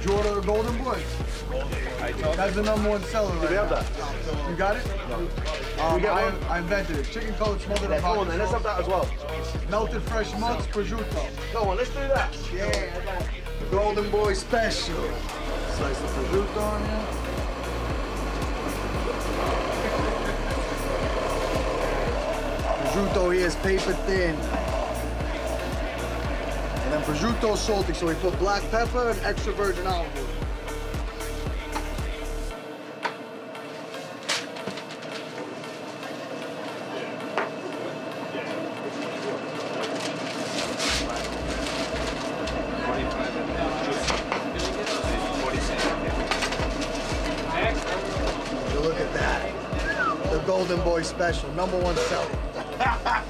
you order the Golden Boy? That's the #1 seller right Do we have now. that? You got it? No. I invented it. Chicken cutlet smothered in Come on then, let's have that as well. melted fresh nuts, prosciutto. Go on, let's do that. Yeah, Golden Boy special. Slice the prosciutto on here. Prosciutto here is paper thin. And then prosciutto salty, so we put black pepper and extra virgin olive oil. Look at that. The Golden Boy special, #1 seller.